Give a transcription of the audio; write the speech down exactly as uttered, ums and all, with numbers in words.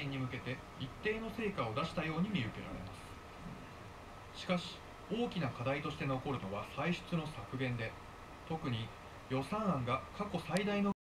現に向けて一定の成果を出したように見受けられます。しかし大きな課題として残るのは歳出の削減で、特に予算案が過去最大の